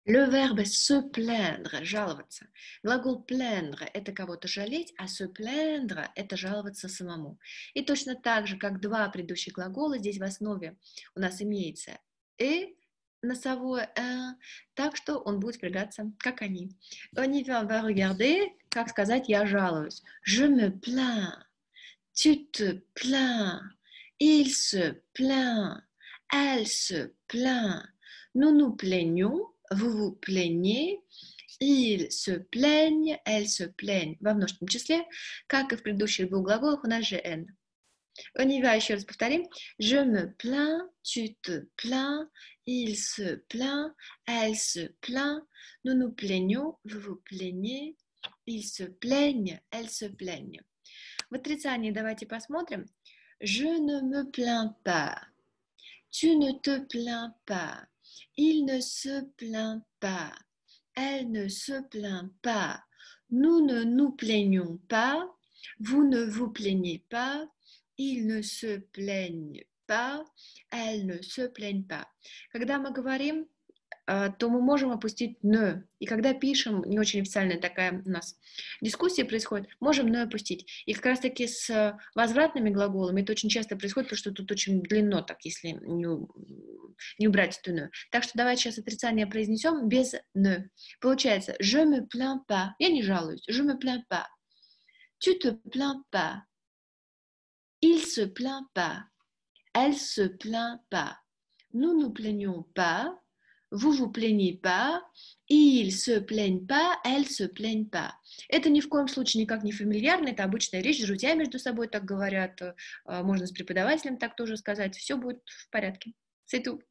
Le verbe se plaindre, жаловаться. Глагол plaindre – это кого-то жалеть, а se plaindre – это жаловаться самому. И точно так же, как два предыдущих глагола, здесь в основе у нас имеется «и», носовое так что он будет спрягаться, как они. On y va regarder, как сказать «я жалуюсь». Je me plains, tu te plains, il se plaint, elle se plaint. Nous nous plaignons, vous vous plaignez, ils se plaignent, elles se plaignent. Во множественном числе, как и в предыдущих двух глаголах, у нас же «n». On y va, еще раз повторим. Je me plains, tu te plains, il se plaint, elle se plaint. Nous nous plaignons, vous vous plaignez, ils se plaignent, elles se plaignent. В отрицании давайте посмотрим. Je ne me plains pas. Tu ne te plains pas. Il ne se plaint pas. Elle ne se plaint pas. Nous ne nous plaignons pas. Vous ne vous plaignez pas. Ils ne se plaignent pas. Elles ne se plaignent pas. Когда мы говорим, то мы можем опустить «не». И когда пишем, не очень официальная такая у нас дискуссия происходит, можем «не» опустить. И как раз-таки с возвратными глаголами это очень часто происходит, потому что тут очень длинно, так, если не убрать эту «не». Так что давайте сейчас отрицание произнесем без «не». Получается «je me plains pas». Я не жалуюсь. «Je me plains pas». «Tu te plains pas». «Il se plaint pas». «Elle se plaint pas». «Nous nous plaignons pas». Vous vous plaignez pas, ils se plaignent pas, elles se plaignent pas. Это ни в коем случае никак не фамильярно, это обычная речь, друзья между собой так говорят, можно с преподавателем так тоже сказать, все будет в порядке. C'est tout.